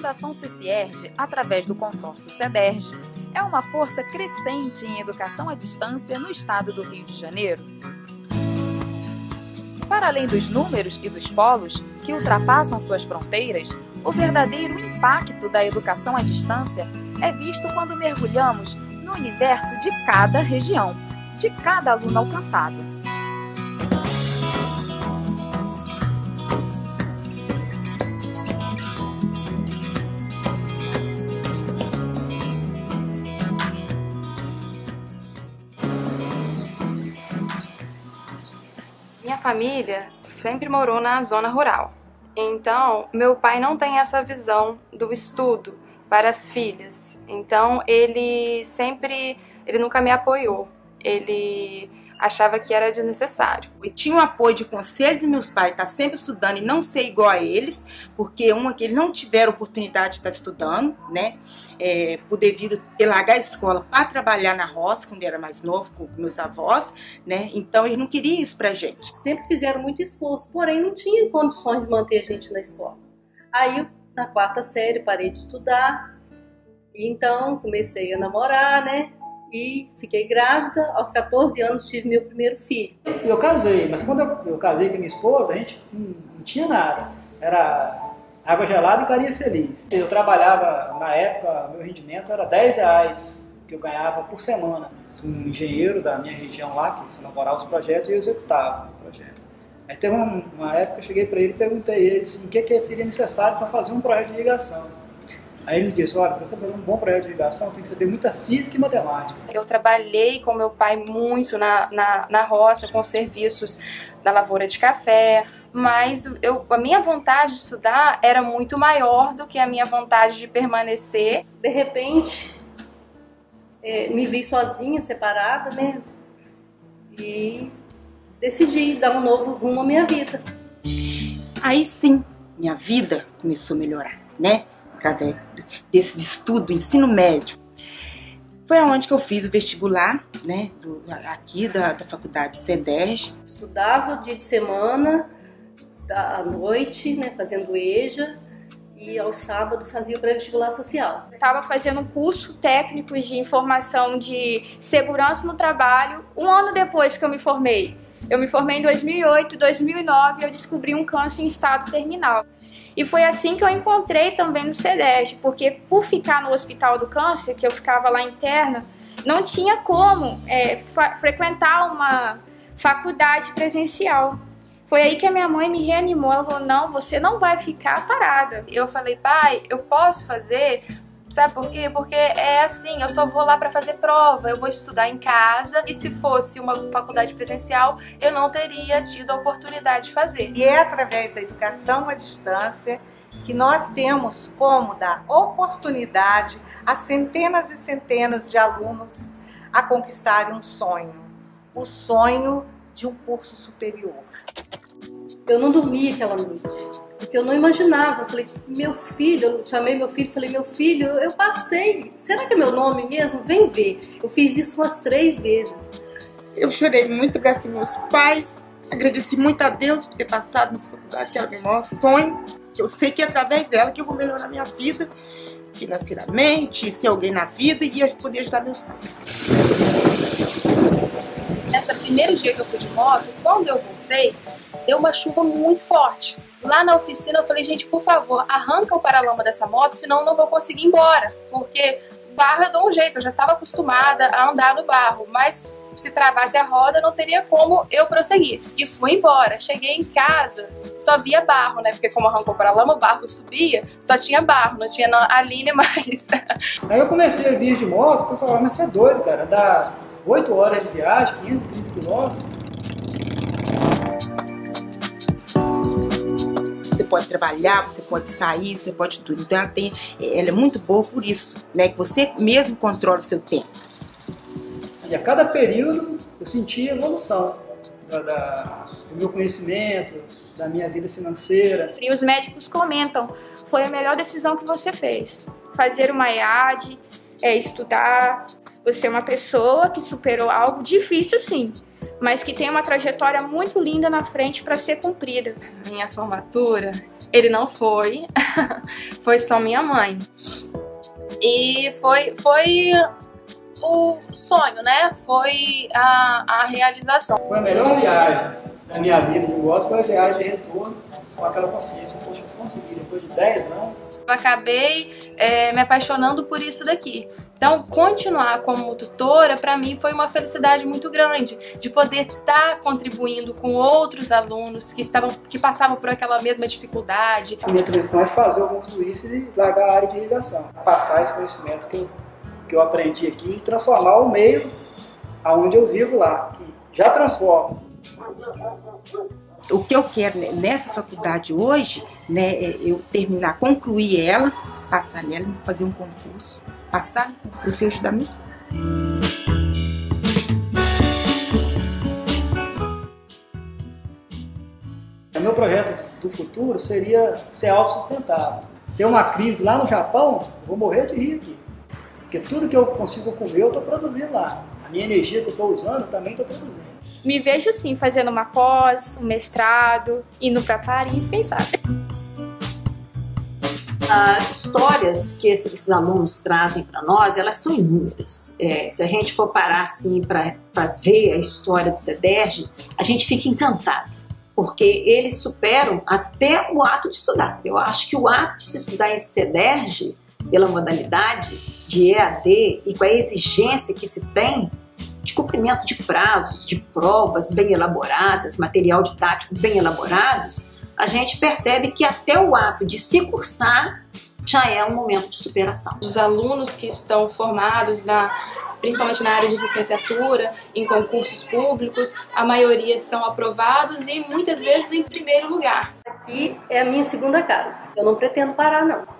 Fundação CCERJ, através do consórcio CEDERJ, é uma força crescente em educação à distância no estado do Rio de Janeiro. Para além dos números e dos polos, que ultrapassam suas fronteiras, o verdadeiro impacto da educação à distância é visto quando mergulhamos no universo de cada região, de cada aluno alcançado. Minha família sempre morou na zona rural, então meu pai não tem essa visão do estudo para as filhas, então ele nunca me apoiou, ele achava que era desnecessário. Eu tinha o apoio de conselho dos meus pais, estar sempre estudando e não ser igual a eles, porque que eles não tiveram oportunidade de estar estudando, né? Por devido ter largar a escola para trabalhar na roça, quando eu era mais novo, com meus avós, né? Então eles não queriam isso pra gente. Sempre fizeram muito esforço, porém não tinha condições de manter a gente na escola. Aí, na quarta série, parei de estudar, e então comecei a namorar, né? E fiquei grávida, aos 14 anos tive meu primeiro filho. Eu casei, mas quando eu casei com a minha esposa, a gente não tinha nada. Era água gelada e carinha feliz. Eu trabalhava, na época, meu rendimento era R$10 que eu ganhava por semana. Um engenheiro da minha região lá, que elaborava os projetos e eu executava o projeto. Aí teve uma época que eu cheguei para ele e perguntei a ele assim, o que seria necessário para fazer um projeto de irrigação. Aí ele disse, olha, para você fazer um bom projeto de irrigação tem que saber muita física e matemática. Eu trabalhei com meu pai muito na roça, com serviços da lavoura de café, mas a minha vontade de estudar era muito maior do que a minha vontade de permanecer. De repente, me vi sozinha, separada, né? E decidi dar um novo rumo à minha vida. Aí sim, minha vida começou a melhorar, né? Através desses estudos, ensino médio. Foi aonde que eu fiz o vestibular, né? Aqui da faculdade CEDERJ. Estudava dia de semana, à noite, né? Fazendo EJA. E aos sábados fazia o pré-vestibular social. Estava fazendo um curso técnico de informação de segurança no trabalho um ano depois que eu me formei. Eu me formei em 2008, 2009 eu descobri um câncer em estado terminal. E foi assim que eu encontrei também no CEDERJ, porque por ficar no Hospital do Câncer, que eu ficava lá interna, não tinha como frequentar uma faculdade presencial. Foi aí que a minha mãe me reanimou, ela falou, não, você não vai ficar parada. Eu falei, pai, eu posso fazer? Sabe por quê? Porque é assim, eu só vou lá para fazer prova, eu vou estudar em casa e se fosse uma faculdade presencial, eu não teria tido a oportunidade de fazer. E é através da educação à distância que nós temos como dar oportunidade a centenas e centenas de alunos a conquistarem um sonho, o sonho de um curso superior. Eu não dormi aquela noite, porque eu não imaginava. Eu falei, meu filho, eu chamei meu filho e falei, meu filho, eu passei. Será que é meu nome mesmo? Vem ver. Eu fiz isso umas 3 vezes. Eu chorei muito, abracei meus pais, agradeci muito a Deus por ter passado nessa faculdade, que era o meu maior sonho. Eu sei que é através dela que eu vou melhorar minha vida financeiramente, ser alguém na vida e poder ajudar meus pais. Nesse primeiro dia que eu fui de moto, quando eu voltei, deu uma chuva muito forte. Lá na oficina eu falei, gente, por favor, arranca o paralama dessa moto, senão eu não vou conseguir ir embora. Porque o barro eu dou um jeito, eu já estava acostumada a andar no barro, mas se travasse a roda não teria como eu prosseguir. E fui embora. Cheguei em casa, só via barro, né? Porque como arrancou o paralama, o barro subia, só tinha barro, não tinha a Aline mais. Aí eu comecei a vir de moto, o pessoal falou, mas você é doido, cara, dá 8 horas de viagem, 15, 30 quilômetros. Você pode trabalhar, você pode sair, você pode tudo. Então ela é muito boa por isso, né? Que você mesmo controla o seu tempo. E a cada período eu senti evolução do meu conhecimento, da minha vida financeira. E os médicos comentam, foi a melhor decisão que você fez. Fazer uma EAD, estudar. Você é uma pessoa que superou algo difícil, sim, mas que tem uma trajetória muito linda na frente para ser cumprida. Minha formatura, Ele não foi, foi só minha mãe. E foi o sonho, né? Foi a realização. Foi a melhor viagem da minha vida, eu gosto, foi a viagem de retorno com aquela consciência. Poxa, eu consegui, depois de 10 anos. Eu acabei me apaixonando por isso daqui. Então, continuar como tutora, para mim, foi uma felicidade muito grande, de poder estar contribuindo com outros alunos que passavam por aquela mesma dificuldade. A minha tradição é fazer o curso do IFES e largar a área de irrigação. Passar esse conhecimento que eu aprendi aqui e transformar o meio aonde eu vivo lá, que já transforma. O que eu quero nessa faculdade hoje, né, é eu terminar, concluir ela, passar nela, fazer um concurso, passar para o seu estudar minha escola. O meu projeto do futuro seria ser autossustentável. Ter uma crise lá no Japão, eu vou morrer de rir aqui. Porque tudo que eu consigo comer, eu estou produzindo lá. A minha energia que eu estou usando, eu também estou produzindo. Me vejo sim fazendo uma pós, um mestrado, indo para Paris, quem sabe. As histórias que esses alunos trazem para nós, elas são inúmeras. Se a gente for parar assim para ver a história do CEDERJ, a gente fica encantado, porque eles superam até o ato de estudar. Eu acho que o ato de se estudar em CEDERJ, pela modalidade de EAD e com a exigência que se tem de cumprimento de prazos, de provas bem elaboradas, material didático bem elaborados, a gente percebe que até o ato de se cursar já é um momento de superação. Os alunos que estão formados principalmente na área de licenciatura, em concursos públicos, a maioria são aprovados e muitas vezes em primeiro lugar. Aqui é a minha segunda casa. Eu não pretendo parar, não.